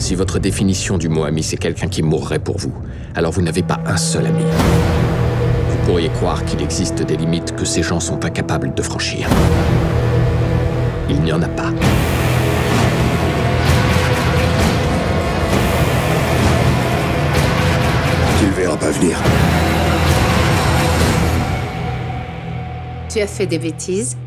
Si votre définition du mot ami, c'est quelqu'un qui mourrait pour vous, alors vous n'avez pas un seul ami. Vous pourriez croire qu'il existe des limites que ces gens sont incapables de franchir. Il n'y en a pas. Tu le verras pas venir. Tu as fait des bêtises.